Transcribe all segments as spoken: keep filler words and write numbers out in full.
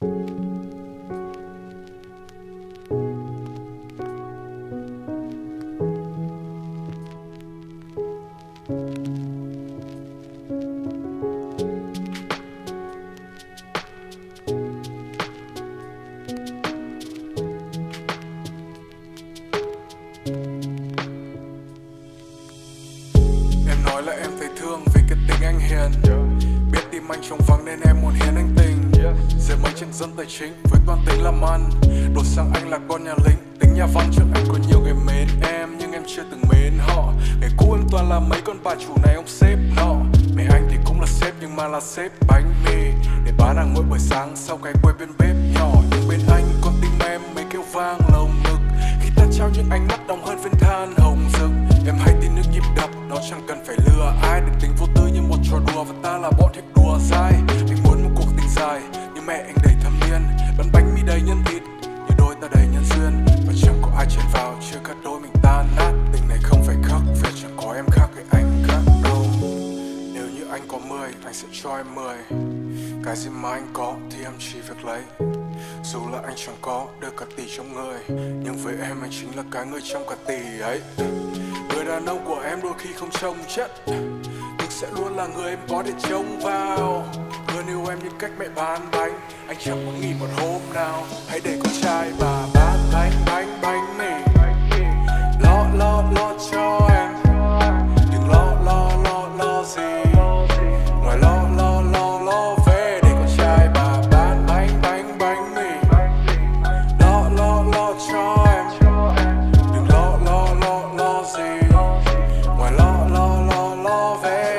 Nói là em thấy thương vì cái tình anh hiền, biết tim anh trống vắng nên em muốn hiến anh tình. Giờ mấy chuyện dân tài chính với toàn tính làm ăn, đột sang anh là con nhà lính, tính nhà văn trước anh có nhiều người mến em nhưng em chưa từng mến họ. Ngày cũ em toàn là mấy con bà chủ này ông sếp nọ, mẹ anh thì cũng là sếp nhưng mà là sếp bánh mì để bán hàng mỗi buổi sáng sau cái quay bên bếp nhỏ. Nhưng bên anh con tim em mấy kêu vang lồng ngực khi ta trao những ánh mắt đong hơn viên than hồng rực. Em hay tin nước nhịp đập, nó chẳng cần phải lừa ai, được tính vô tư như một trò đùa và ta là bọn thích đùa dai. Anh muốn một cuộc tình dài như mẹ anh đầy thâm niên, bánh bánh mì đầy nhân thịt như đôi ta đầy nhân duyên, và chẳng có ai chen vào chưa cắt đôi mình tan nát. Tình này không phải khắc việc chẳng có em khác với anh khác đâu. Nếu như anh có mười anh sẽ cho em mười, cái gì mà anh có thì em chỉ việc lấy. Dù là anh chẳng có được cả tỷ trong người, nhưng với em anh chính là cái người trong cả tỷ ấy. Người đàn ông của em đôi khi không trông chất, nhưng sẽ luôn là người em có để trông vào. Luôn yêu em như cách mẹ bán bánh, anh chẳng muốn nghỉ một hôm nào. Hãy để con trai bà bán bánh bánh bánh mì, lo lo lo cho em, đừng lo lo lo lo gì ngoài lo lo lo lo về. Để con trai bà bán bánh bánh bánh mì, lo lo lo cho em, đừng lo lo lo lo gì ngoài lo lo lo lo về.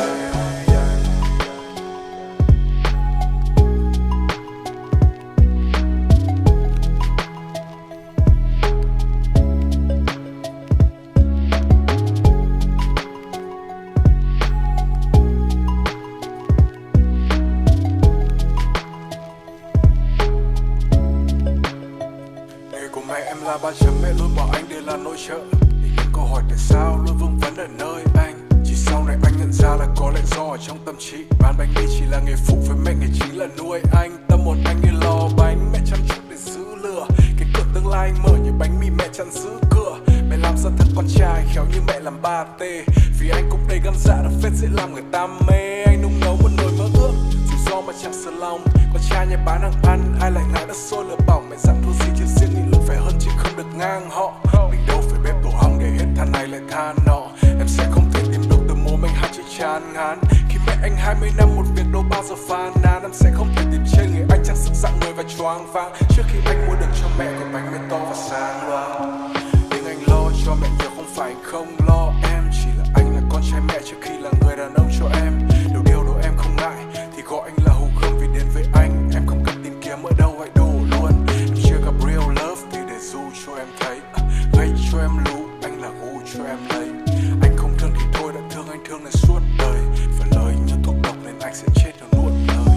Nghề của mẹ em là ba chấm, mẹ luôn bảo anh đều là nội trợ. Thì những câu hỏi tại sao luôn vương vấn ở nơi anh, chỉ sau này anh nhận ra là có lẽ do ở trong tâm trí bán bánh mì chỉ là nghề phụ với mẹ nghề chính là nuôi anh. Tâm hồn anh như lò bánh, mẹ chăm chút để giữ lửa, cái cửa tương lai anh mở như bánh mì mẹ chặn giữ cửa. Mẹ làm ra thằng con trai khéo như mẹ làm ba tê, vì anh cũng đầy gan dạ là phết dễ làm người ta mê. Anh nung nấu một nồi mơ ước dù do mà chẳng sờ lòng, con trai nhà bán hàng ăn ai lại ngại đất sôi lửa bỏng. Mẹ dặn thua gì chứ riêng nghĩ luôn phải hơn chứ không được ngang họ. Mình đâu phải bếp tổ hong để hết than này lại than nọ, em sẽ không thể tìm được từ mồm anh hát chữ chán ngán. Khi mẹ anh hai mươi năm một việc đâu bao giờ phàn nàn, em sẽ không thể tìm trên người anh trang sức dạng người và choáng váng. Trước khi anh mua được cho mẹ cái bánh mì to và sang loáng, nhưng anh lo cho mẹ nhiều không phải anh không lo. Em chỉ là anh là con trai mẹ trước khi là người đàn ông cho em. Điều điều đồ em không ngại thì gọi anh là hù gươm, vì đến với anh em không cần tìm kiếm ở đâu hãy đổ luôn. Em chưa gặp real love thì để du cho em thấy, gây cho em lú anh là gu cho em lấy. Anh không thương thì thôi đã thương, anh thương là suốt đời, và lời như thuốc độc nên anh sẽ chết nếu nuốt lời.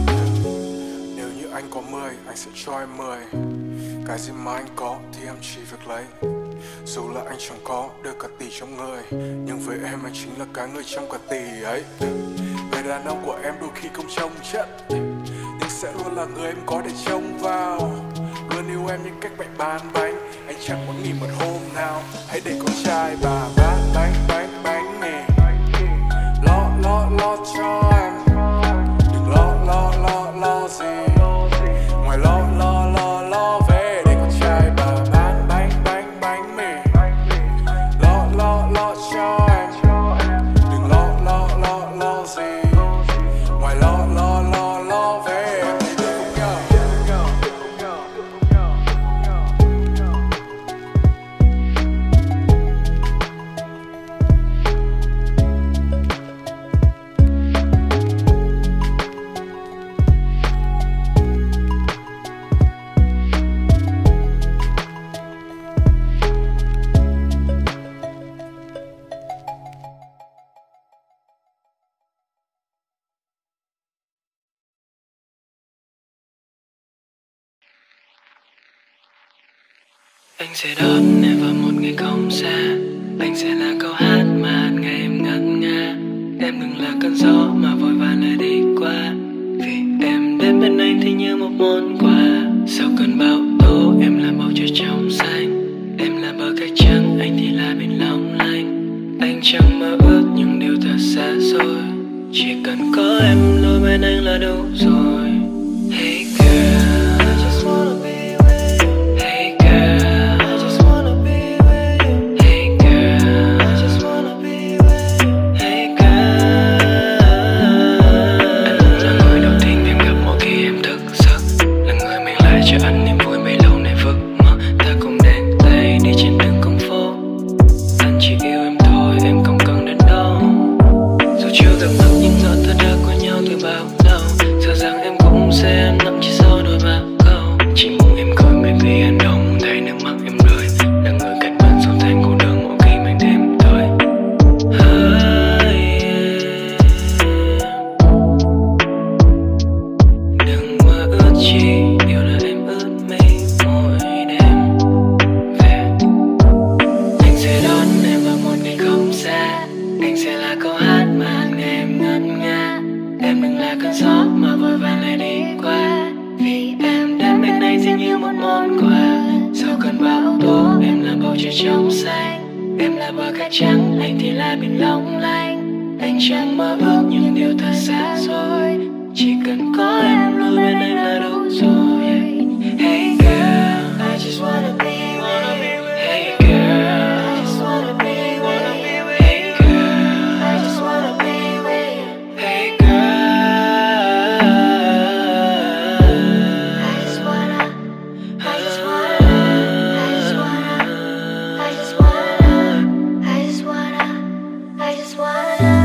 Nếu như anh có mười anh sẽ cho em mười, cái gì mà anh có thì em chỉ việc lấy. Dù là anh chẳng có được cả tỷ trong người, nhưng với em anh chính là cái người trong cả tỷ ấy. Người đàn ông của em đôi khi không trông chất, nhưng sẽ luôn là người em có để trông vào. Luôn yêu em như cách mẹ bán bánh, anh chẳng muốn nghỉ một hôm nào. Hãy để con trai bà bán bánh bánh bánh mì, lo lo lo cho em, đừng lo lo lo lo gì ngoài lo lo lo lo về. Để con trai bà bán bánh bánh bánh mì, lo lo lo cho em, đừng lo lo lo lo gì ngoài lo lo lo lo về. Anh sẽ đón em vào một ngày không xa, anh sẽ là câu hát mà ngày em ngất ngà. Em đừng là cơn gió mà vội vã lại đi qua, vì em đến bên anh thì như một món quà. chi, điều là em ướt mi mỗi đêm về. Anh sẽ đón em vào một ngày không xa, anh sẽ là câu hát mà hàng ngày em ngân nga. Em đừng là cơn gió mà vội vàng lại đi qua, vì em đến bên anh chỉ như một món quà. Sau cơn bão tố em là bầu trời trong xanh, em là bờ cát trắng, anh thì là biển long lanh. Anh chẳng mơ ước những điều thật xa xôi, chỉ cần có em luôn bên anh là đủ rồi. Hey girl, I just wanna be with you. Hey girl, I just wanna be with you. Hey girl, I just wanna be with you. Hey girl, I just wanna, I just wanna, I just wanna, I just wanna, I just wanna, I just wanna.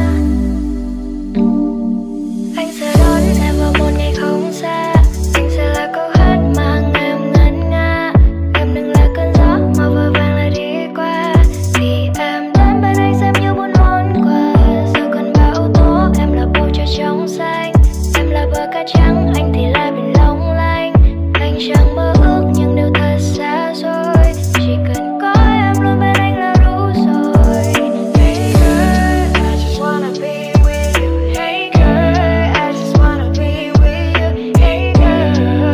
Anh sẽ đón em vào một ngày không xa, anh sẽ là câu hát mà hàng ngày em ngân nga. Em đừng là cơn gió mà vội vàng lại đi qua, vì em đến bên anh xem như một món quà. Sau cơn bão tố em là bầu trời trong xanh, em là bờ cát trắng, anh thì là biển long lanh. Anh chẳng mơ ước những điều thật xa xôi, chỉ cần có em luôn bên anh là đủ rồi. Hey girl, I just wanna be with you. Hey girl, I just wanna be with you. Hey girl,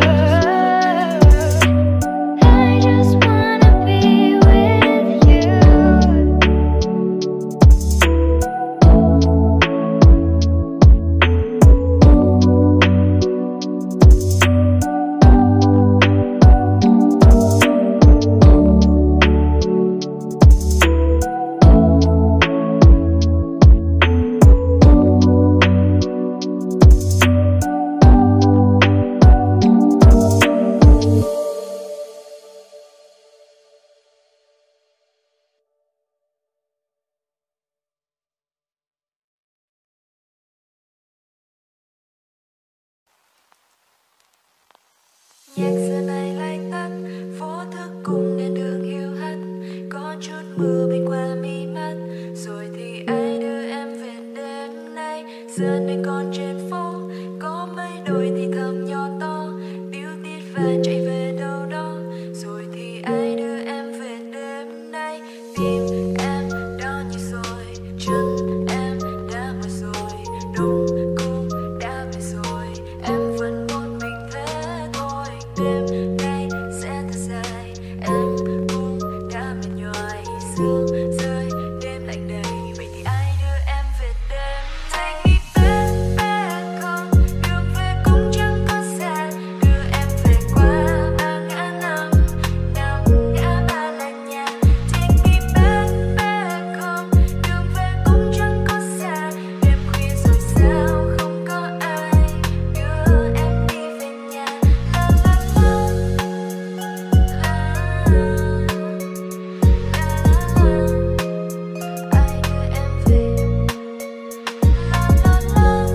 I just wanna be with you. Nhạc xưa này lại tắt, phố thức cùng đèn đường hiu hắt, có chút mưa bay qua mi mắt, rồi thì ai đưa em về đêm nay. Giờ này còn trên phố, có mấy đôi thì thầm nhỏ to, điếu tít và chạy về đâu đó, rồi thì ai đưa em về đêm nay. Tim em đau như rồi, chân em đã mỏi rồi, đúng cũng đã về rồi, em vẫn một mình thế thôi. Đêm nay sẽ thật dài, em cũng đã mệt nhoài, sương rơi đêm lạnh đầy, vậy thì ai đưa em về đêm nay? Anh đi bên bên không, đường về cũng chẳng có xa, đưa em về qua ba ngã năm, năm ngã ba là nhà. Anh đi bên bên không, đường về cũng chẳng có xa, đêm khuya rồi sao không có ai đưa em đi về nhà. La la la, la la la, ai đưa em về. La la la, la la,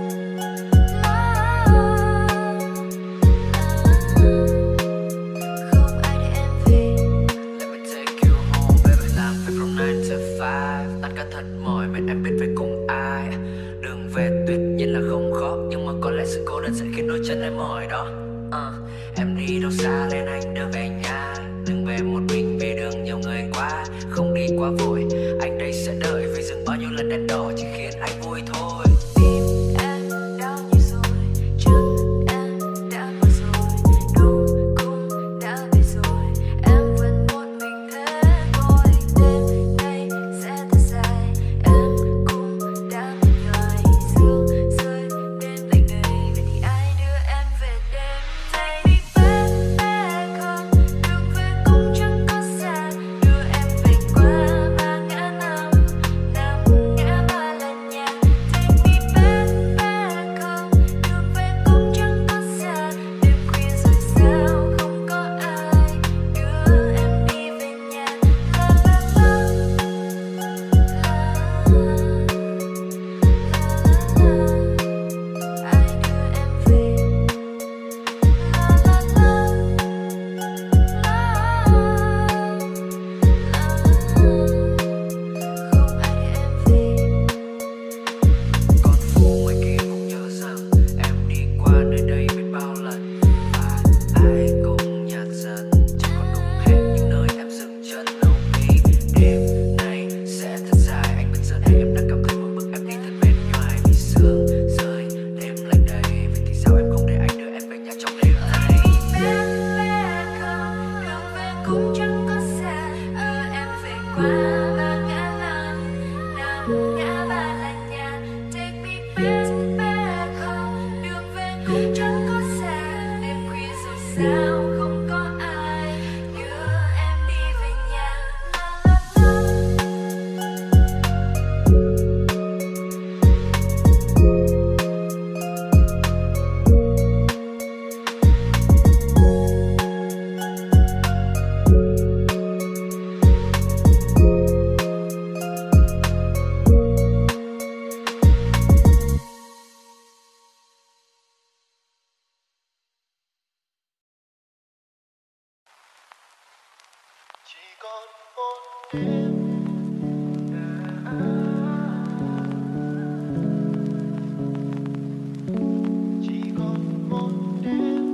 không ai đưa em về. Let me take you home, baby, làm việc from nine to five. Tất cả thật mỏi, mệt em biết phải cùng ai. Đường về tuyệt nhiên là không khó, nhưng mà có lẽ sự cô đơn sẽ khiến đôi chân em mỏi đó. Ờ, em đi đâu xa nên anh đưa về nhà. Đừng về một mình vì đường nhiều người qua. Không đi quá vội, anh đây sẽ đợi, vì dừng bao nhiêu lần đèn đỏ chỉ khiến anh vui thôi. Tim em đau như rồi, chân em đã mỏi rồi, đúng cũng đã về rồi, em vẫn một mình thế thôi. Đêm nay sẽ thật dài, em cũng đã mệt nhoài, sương rơi đêm lạnh đầy, vậy thì ai đưa em về đêm nay? Đi bên bên không, đường về cũng chẳng có xa, đưa em về qua ba ngã năm, năm ngã ba là nhà. sao không có ai đưa em đi về nhà. La la la. Chỉ còn một đêm, chỉ còn một đêm.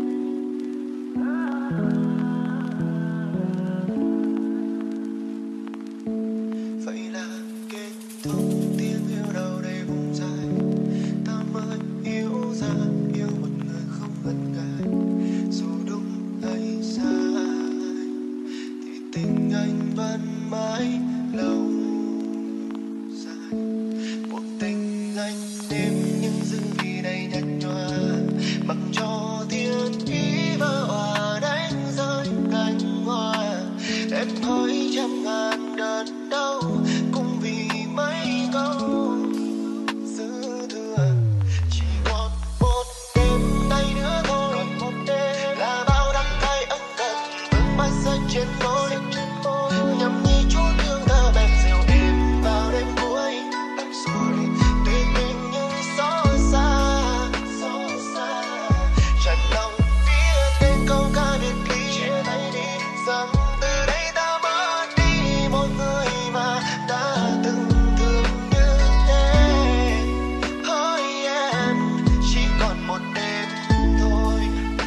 Vậy là kết thúc tiếng yêu đầu đầy vùng dài. Ta mới yêu ra yêu một người không ngần ngại. Dù đúng hay sai thì tình anh vẫn mãi lâu dài. Cuộc tình anh đêm những dư vị đầy nhạt nhòa, mặc cho thiên ý vỡ hòa đánh rơi cánh hoa. Em hỏi trăm ngàn đớn đau cũng vì mấy câu dư thừa. Chỉ còn một đêm nay nữa thôi, còn một đêm là bao đắng cay ân cần vương mãi rơi trên môi. Nhằm nhìn chút thương thơ bèn dịu êm vào đêm cuối. I'm sorry, tuy tình nhưng xót xa, xót xa. Chặt lòng viết tên câu ca biệt ly, chia tay đi rằng từ đây ta mất đi một người mà đã từng thương như thế. Hỡi em, chỉ còn một đêm thôi.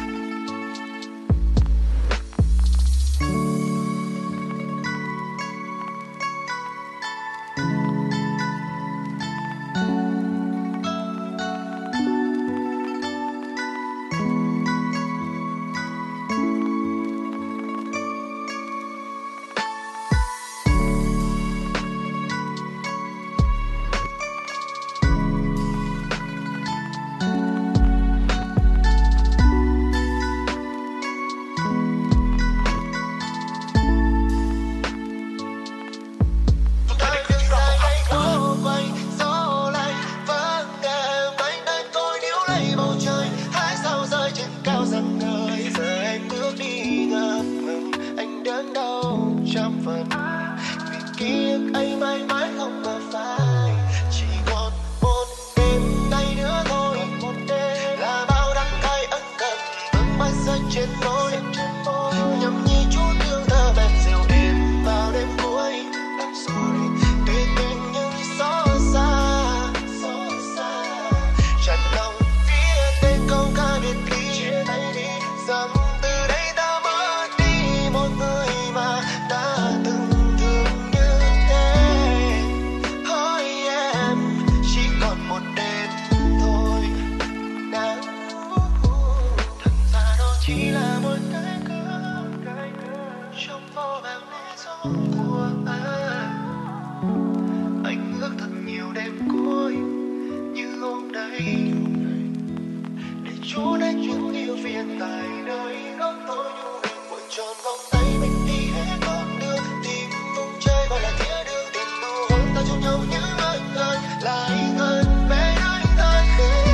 Ta đứng dài hay cố quay, gió lay vắng em anh đang coi níu lấy bầu trời. Hai sao rơi trên cao dần ngời, giờ em bước đi ngập ngừng. Anh đớn đau trăm phần vì ký ức ấy mãi mãi không bờ phai. Chỉ còn một đêm nay nữa thôi, một đêm là bao đắng cay ân cần vương mãi rơi trên môi. Nhằm nhìn chút thương thơ bèn dịu êm vào đêm cuối. I'm sorry, tuy tình nhưng xót xa, xót xa. Chặt lòng viết tên câu ca biệt ly, chia tay đi rằng từ đây ta mất đi một người mà đã từng thương như thế. Hỡi em, chỉ còn một đêm thôi. Nào, thật ra đó chỉ là một cái cớ trong vô vàng lý do của anh. Anh ước thật nhiều đêm cuối như hôm nay, để chốn anh những yêu phiền tại nơi góc tối nhu tình cuộn tròn vòng tay mình đi hết con đường. Tìm vùng trời gọi là thiên đường, tìm nụ hôn ta trong nhau như ân ân lại gần về nơi ta khê.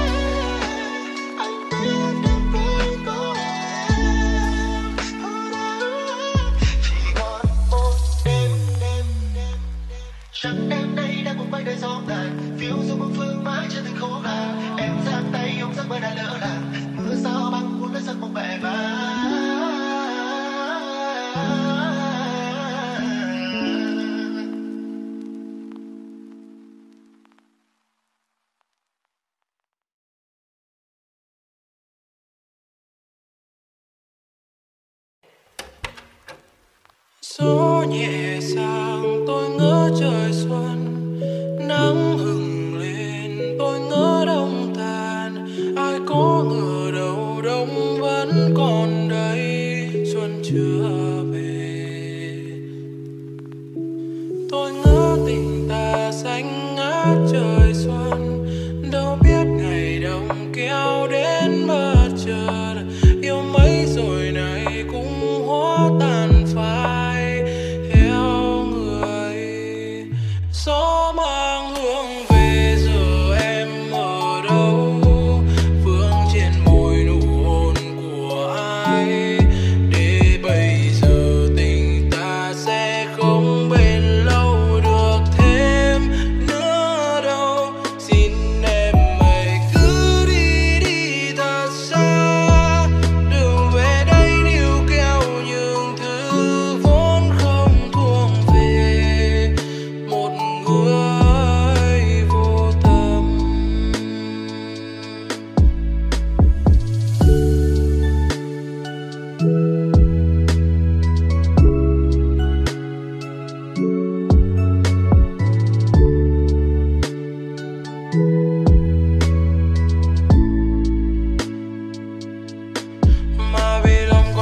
Anh biết đêm cuối có em. Chỉ còn một đêm, đêm, đêm, đêm. Chắc đêm nay đã cùng bay đời gió ngàn, phiêu du một phương mãi chưa từng khô hàng. Em giang tay ôm giấc mơ đã lỡ làng, mưa sao băng cuốn lấy giấc mộng mẹ vàng. Gió nhẹ sang tôi ngỡ trời xuân, nắng hừng lên tôi ngỡ đông tàn. Ai có ngờ đâu đông vẫn còn đây, xuân chưa về. Tôi ngỡ tình ta xanh ngát trời xuân, đâu biết ngày đông kéo đến bất chợt. Yêu mấy rồi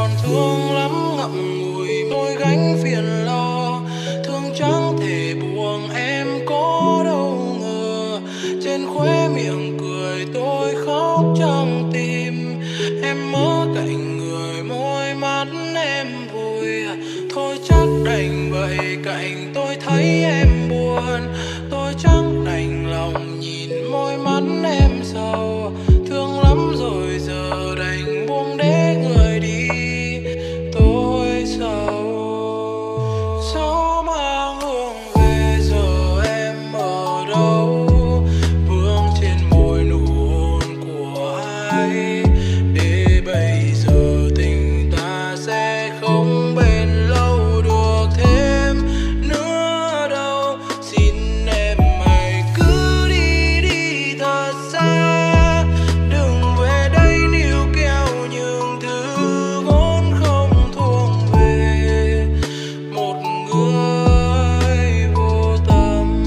còn thương lắm ngậm ngùi mỗi gánh phiền lo, thương chẳng thể buông em có đâu ngờ. Trên khóe miệng cười tôi khóc trong tim, em ở cạnh người môi mắt em vui. Thôi chắc đành vậy cạnh tôi thấy em buồn, tôi chẳng đành lòng nhìn môi mắt em sầu. Thương lắm rồi giờ đành buông để người đi, tôi sầu. Gió mang hương về giờ em ở đâu, vương trên môi nụ hôn của ai, để bây giờ tình ta sẽ không bền lâu được thêm nữa đâu. Xin em hãy cứ đi đi thật xa, đừng về đây níu kéo những thứ vốn không thuộc về một người vô tâm.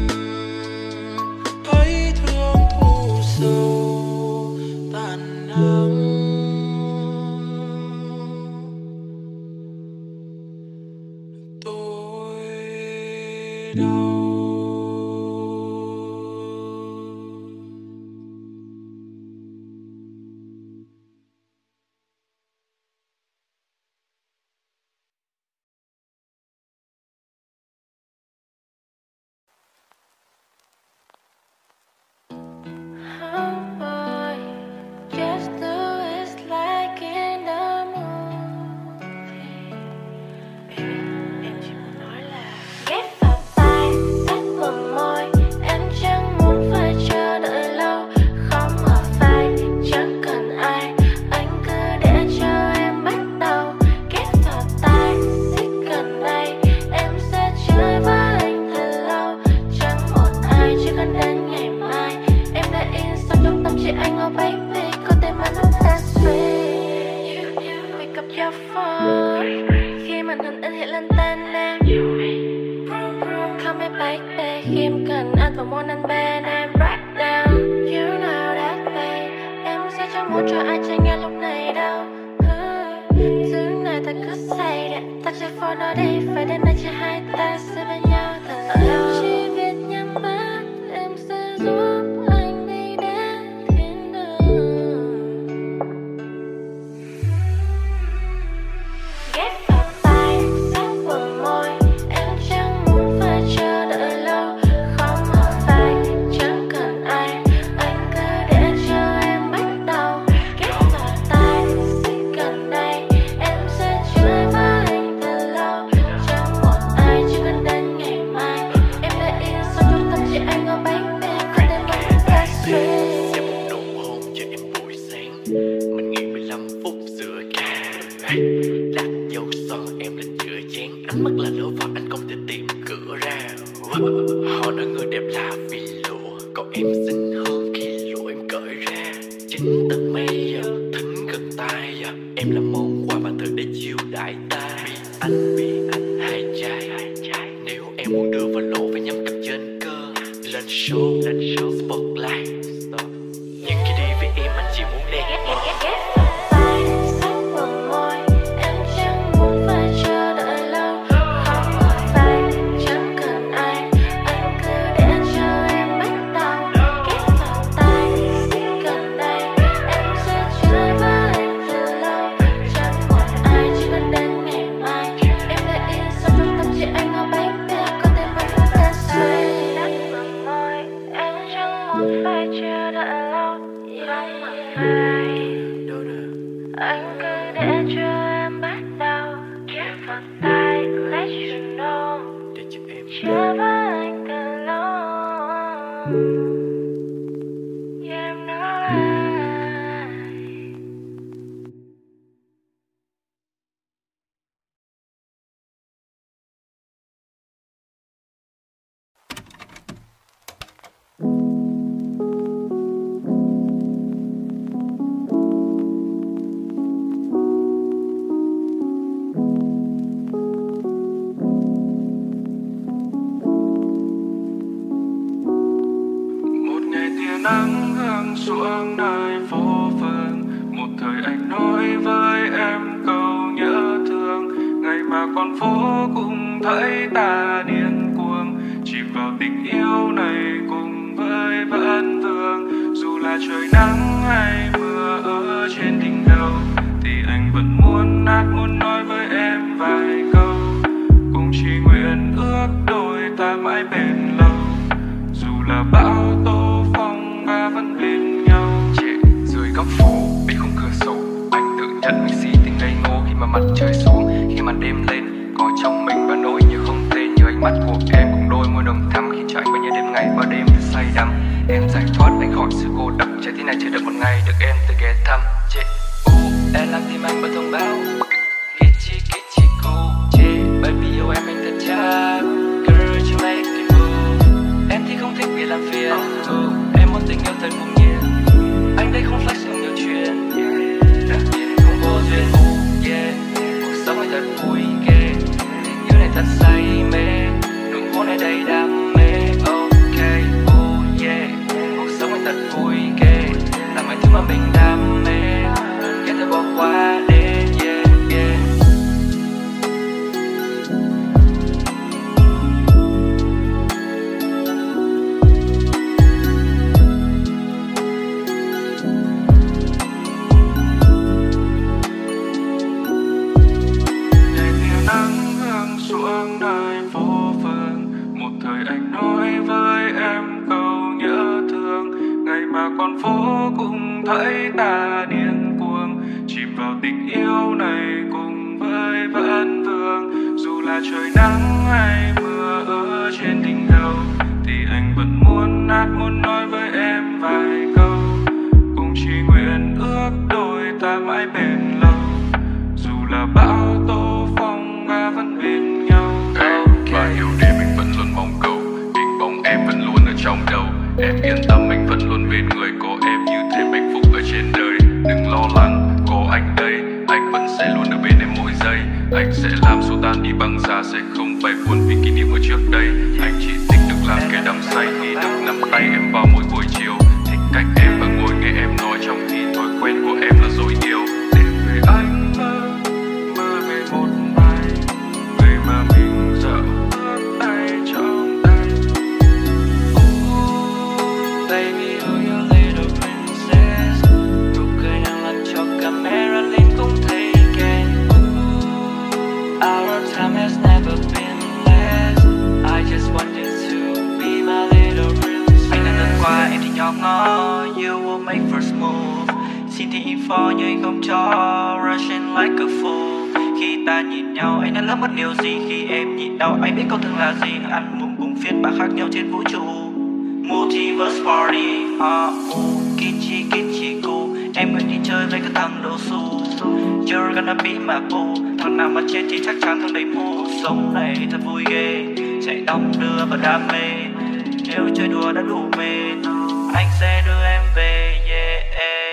Thấy thương thu sâu tàn nắng, tôi đau. Oh boy, just do it like in the movie. Baby, em chỉ muốn nói là ghép vào tai, sát bờ môi. Em chẳng muốn phải chờ đợi lâu, không ở vai, chẳng cần ai. Anh cứ để cho em bắt đầu. Ghép vào tai, xích gần đây. Em sẽ chơi với anh thật lâu. Chẳng một ai, chỉ cần đến ngày mai. Em đã in sâu trong tâm trí anh, oh baby. Có thể mà nó đã sweet. Pick up your phone. Khi màn hình in hiện lên tên em. Call me baby. Khi em cần anh và muốn anh bên em. Right now, you know that way. Em sẽ chẳng muốn cho ai chơi nghe lúc này đâu. Thứ này ta cứ say đẹp. Ta chơi for nó đi. Phải đến đây chỉ hai ta sẽ bên nhau thật lâu. Chỉ biết nhắm mắt em sẽ giúp anh đi đến thiên đường. Ghép vào tai, sát bờ môi. Em chẳng muốn phải chờ đợi lâu, không ở vai, chẳng cần ai. Anh cứ để cho em bắt đầu. Ghép vào tai, xích gần đây. Em sẽ chơi với anh thật lâu. Chẳng một ai, chỉ cần đến ngày mai. Em đã in sâu trong tâm trí anh, oh baby. Có thể mà nó đã sweet. Cho một nụ hôn cho em buổi sáng, mình nghỉ mười lăm phút rửa cà. Đặt dấu son em lên giữa chén, ánh mắt là lửa và anh không thể tìm cửa ra. Họ nói người đẹp là vì lụa, còn em xinh hơn khi lụa em cởi ra. Chính tầng mây thính gần tai, em là món quà mà thường để chiêu đãi ta. Vì anh, vì anh hai trái, nếu em muốn đưa vào lỗ phải nhắm cặp trên cơ. Lên show, lên show spotlight. Nhưng khi đi với em anh chỉ muốn đen. Ghép vào tai, sát bờ môi. Em chẳng muốn phải chờ đợi lâu, không ở vai, chẳng cần ai. Anh cứ để cho em bắt đầu. Ghép vào tai, xích gần đây. Em sẽ chơi với anh thật lâu. Chẳng một ai, chỉ cần đến ngày mai. Em đã in sâu trong tâm trí anh, oh baby. Có thể mà nó đã sweet. Sát bờ môi. Em chẳng muốn mà con phố cũng thấy ta điên cuồng, chìm vào tình yêu này cùng với vẫn vương. Dù là trời nắng hay mưa ở trên đỉnh đầu thì anh vẫn muốn hát muốn nói với em vài câu, cùng chỉ nguyện ước đôi ta mãi bền lâu. Dù là bão tố phong ba vẫn bên nhau. Chị dưới góc phố bên khung cửa sổ, anh tự nhận mình si tình ngây ngô khi mà mặt trời xuống, khi màn đêm lên có trong mình và nỗi như không tên, như ánh mắt của em cùng đôi môi nồng thắm khiến cho anh bao nhiêu đêm ngày và đêm cứ say đắm. Em giải thoát anh khỏi sự cô độc, trái tim này chờ đợi một ngày được em tới ghé thăm. Chị u em làm tim anh bật thông báo Kitchi kitchi cool. Chị baby yêu em anh thật chắc, girl you make it move. Em thì không thích bị làm phiền, uh, em muốn tình yêu thật cùng nhiên. Anh đây không flex không nhiều chuyện, đặc nhiên không vô duyên. uh, yeah. Cuộc sống anh thật vui ghê, tình yêu này thật say mê, nụ hôn này đầy đam mê. Ok, oh yeah, cuộc sống anh thật vui ghê, làm mọi thứ mà mình đam mê, ghét thôi bỏ qua đi. Yeah, yeah. Để tia nắng hương xuống nơi phố phường, một thời anh nói với em câu nhớ thương, ngày mà con phố cũng thấy ta điên cuồng, chìm vào tình yêu này cùng với vẫn vương. Dù là trời nắng hay mưa ở trên đỉnh đầu thì anh vẫn muốn hát muốn nói với em vài câu, cùng chỉ nguyện ước đôi ta mãi bền lâu. Dù là bão tố phong ba vẫn bên nhau. Và yêu đêm mình vẫn luôn mong cầu, hình bóng em vẫn luôn ở trong đầu. Em yên tâm mình vẫn luôn bên người, có em như thêm hạnh phúc ở trên đời. Đừng lo lắng, có anh đây, anh vẫn sẽ luôn ở bên em mỗi giây. Anh sẽ làm số tan đi băng giá, sẽ không phải buồn vì kỷ niệm ở trước đây. Anh chỉ thích được làm kẻ đắm say khi được nắm tay em vào mỗi buổi chiều, thích cách em và ngồi nghe em nói trong khi thói quen của em là dối yêu. Đêm về anh mơ, mơ về một bài, người mà mình dạo bước tay trong tay. Ooh, baby, oh your little princess, nụ cười nàng làm cho camera lên cũng thấy ghen. Our time has never been less, I just wanted to be my little princess. Anh đang lần qua em thì nhỏ ngó, you will make first move. Xin thì info nhưng anh không cho, rushing like a fool. Khi ta nhìn nhau anh đã lỡ mất điều gì, khi em nhìn đâu anh biết câu thương là gì. Ăn mùng cùng phiên bản khác nhau trên vũ trụ, multiverse party. uh, uh, Kitchi kitchi cool, em nguyện đi chơi với các thằng đồ xu. You're gonna be my boo, thằng nào mà chết thì chắc chắn thằng đầy mù. Sống này thật vui ghê, chạy đong đưa và đam mê. Nếu chơi đùa đã đủ mệt, anh sẽ đưa em về. Yeah.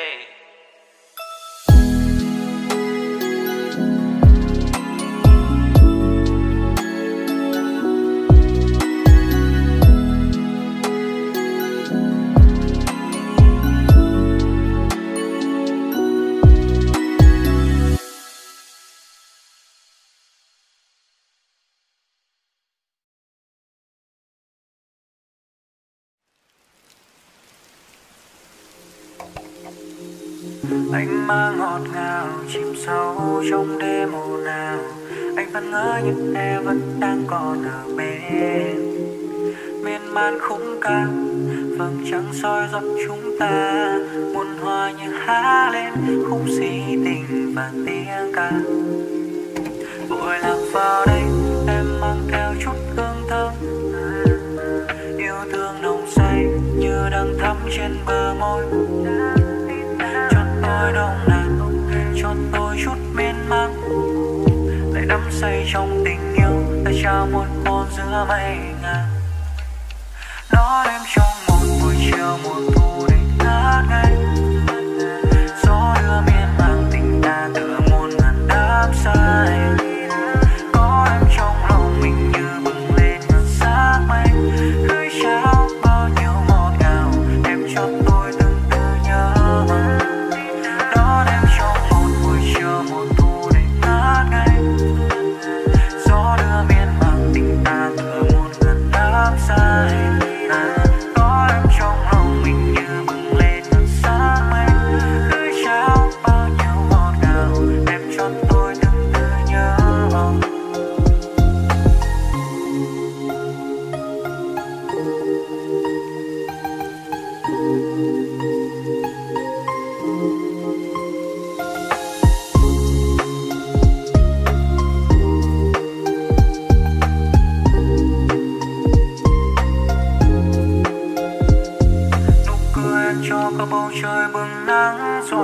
Anh mang ngọt ngào chìm sâu trong đêm ồn ào, anh vẫn ngỡ như em vẫn đang còn ở bên. Miên man khung ca vầng trăng soi dọi chúng ta, muôn hoa như há lên khúc si tình và tiếng ca. Vội lạc vào đây em mang theo chút hương thơm, yêu thương nồng say như đang thắm trên bờ môi. Tôi đông nàng cho tôi chút miên man, lại đắm say trong tình yêu, ta trao một hôn giữa mây ngàn. Đón em trong một buổi chiều mùa thu để ngát ngây, gió đưa miên man tình ta tựa muôn ngàn đắm say. Có em trong lòng mình như bừng lên ngàn sắc mây, lời trao bao nhiêu ngọt ngào em cho tôi từng từ nhớ mong. Đón em trong một buổi chiều mùa thu để ngát ngây,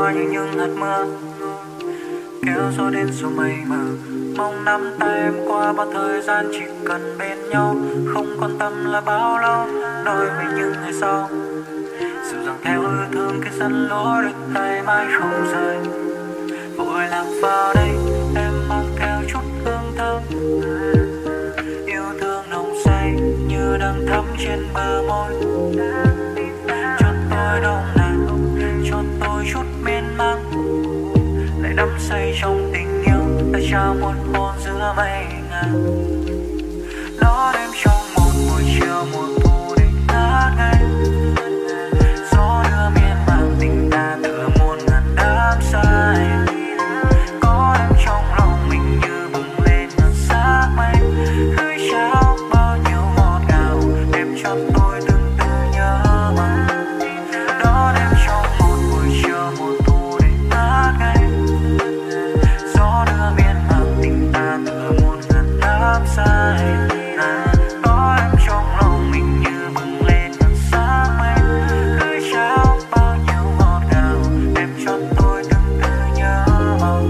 qua như những hạt mưa kéo gió đến dù mây mờ. Mong nắm tay em qua bao thời gian chỉ cần bên nhau, không quan tâm là bao lâu đôi mình những ngày sau. Dịu dàng theo yêu thương cái sân lối đôi tay mãi không rời. Vội lạc vào đây em mang theo chút hương thơm, yêu thương nồng say như đang thắm trên bờ môi. Cho tôi đông nàng, cho tôi chút miên man, lại đắm say trong tình yêu ta trao một hôn giữa mây ngàn. Đón em trong một buổi chiều mùa thu để ngát ngây, gió đưa miên man tình ta tựa muôn ngàn đắm say. Có em trong lòng mình như bừng lên ngàn sắc mây, gửi trao bao nhiêu ngọt ngào em cho tôi từng từ nhớ mong. Đón em trong một buổi chiều mùa thu để ngát ngây, gió đưa miên man tình ta tựa muôn ngàn đắm say. Có em trong lòng mình như bừng lên ngàn sắc mây, gửi trao bao nhiêu ngọt ngào em cho tôi từng từ nhớ mong.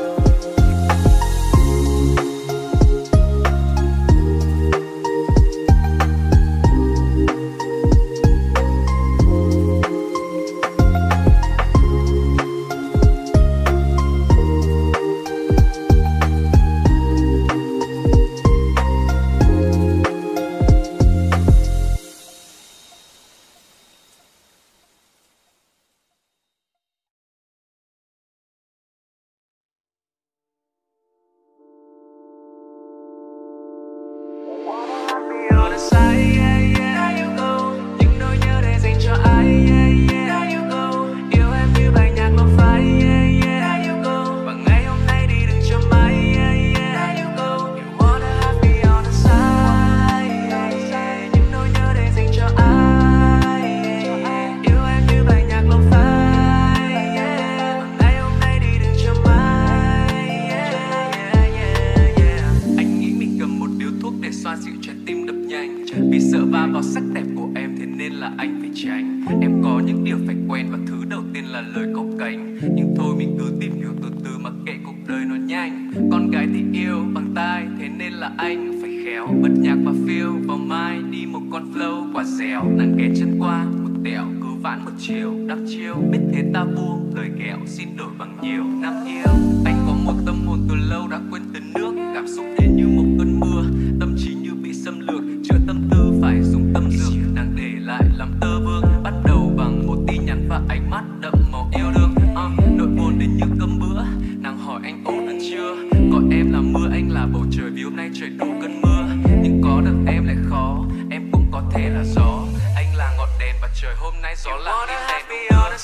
Vì sợ va vào sắc đẹp của em thế nên là anh phải tránh. Em có những điều phải quen và thứ đầu tiên là lời cộc cánh. Nhưng thôi mình cứ tìm hiểu từ từ mà kệ cuộc đời nó nhanh. Con gái thì yêu bằng tai thế nên là anh phải khéo. Bật nhạc và phiêu vào mai đi một con flow quả dẻo. Nàng ghé chân qua một tẹo cứ vãn một chiều đắp chiêu. Biết thế ta buông lời ghẹo xin đổi bằng nhiều năm yêu. Anh có một tâm hồn từ lâu đã quên từ nước. Cảm xúc thế như một cơn mưa, tâm trí như bị xâm lược. Chữa tâm tư phải dùng tâm dược. Nàng để lại làm tơ vương. Bắt đầu bằng một tin nhắn và ánh mắt đậm màu yêu đương. uh, Nỗi buồn đến như cơm bữa. Nàng hỏi anh ổn hơn chưa. Gọi em là mưa, anh là bầu trời. Vì hôm nay trời đổ cơn mưa. Nhưng có được em lại khó. Em cũng có thể là gió. Anh là ngọn đèn và trời hôm nay gió là em đèn đuốc đưa.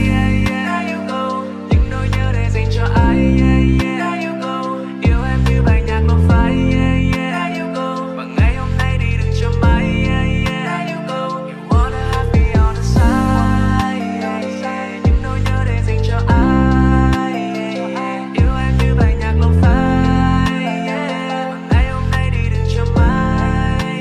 Những nỗi nhớ để dành cho ai. Yêu em như bài nhạc lo phai. Và ngày hôm nay đi đừng cho may. You wanna have me on the side. Những nỗi nhớ để dành cho ai. Yêu em như bài nhạc lo phai. Và ngày hôm nay đi đừng cho may.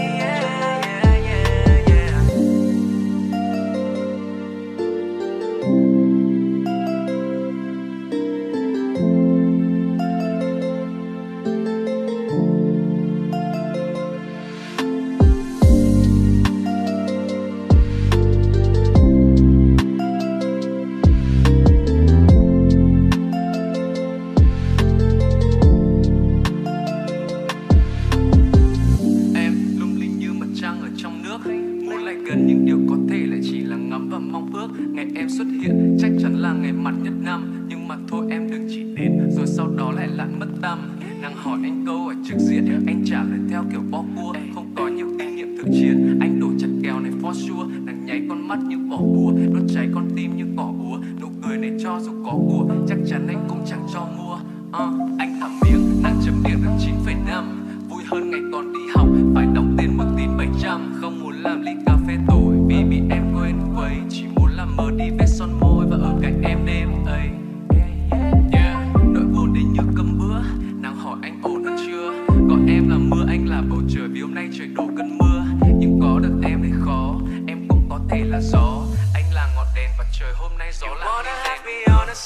Em lung linh như mặt trăng ở trong nước. Muốn lại gần những điều có thể lại chỉ là ngắm và mong ước. Ngày em xuất hiện chắc chắn là ngày mặt nhất năm. Nhưng mà thôi em đừng chỉ đến rồi sau đó lại lặn mất tăm. Nàng hỏi anh câu ở trực diện, anh trả lời theo kiểu bo cua. Không có nhiều kinh nghiệm thực chiến, anh đổ chặt kèo này for sure. Nàng nháy con mắt như vỏ bùa, đốt cháy con tim như cỏ úa. Nụ cười này cho dù có của, chắc chắn anh cũng chẳng cho mua. uh, Anh thả miếng, nàng chấm điểm được chín phẩy năm. Vui hơn ngày còn đi học, phải đóng tiền một tín bảy trăm. Không muốn làm ly cà phê tồi vì bị em quên quấy. Chỉ muốn làm mờ đi vết son môi và ở cạnh em đêm ấy. Yeah, nỗi buồn đến như cơm bữa. Nàng hỏi anh ổn hơn chưa. Gọi em là mưa, anh là bầu trời. Vì hôm nay trời đổ cơn mưa. Nhưng có được em thì khó, em cũng có thể là gió. Anh là ngọn đèn và trời hôm nay gió là em đèn.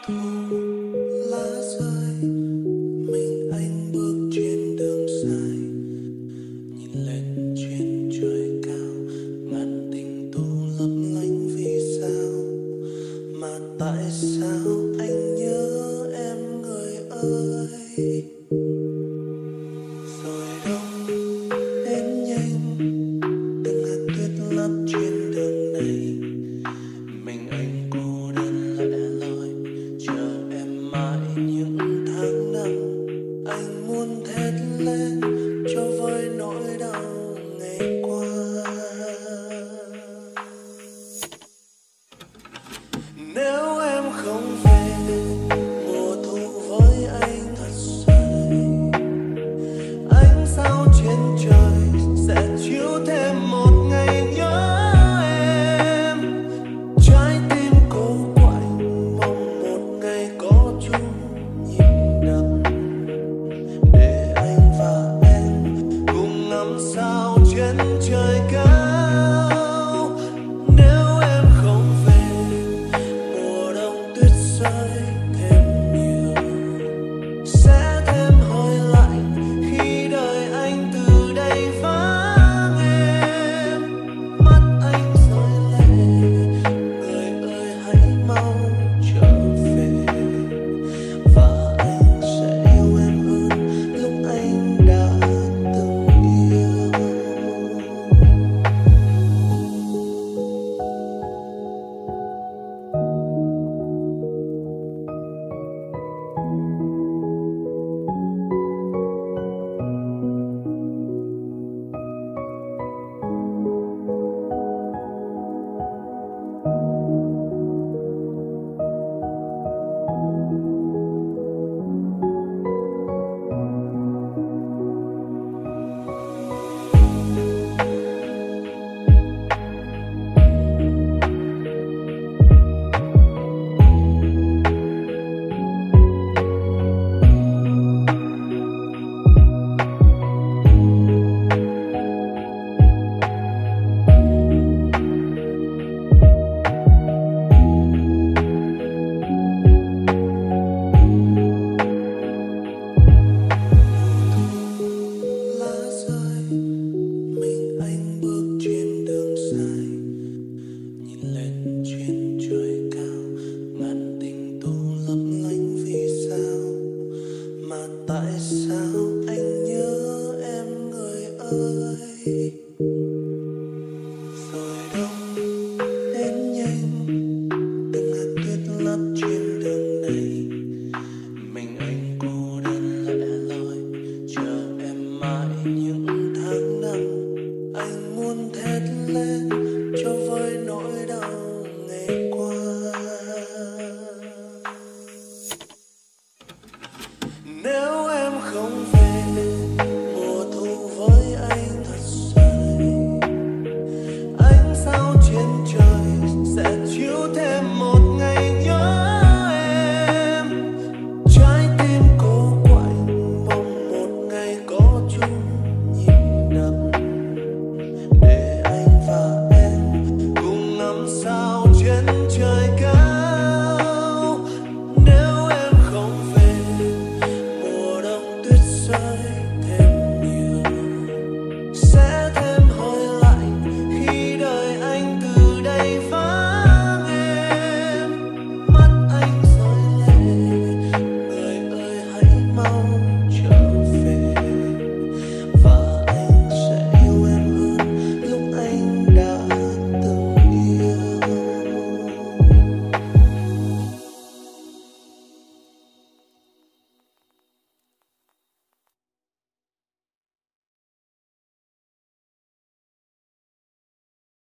tại sao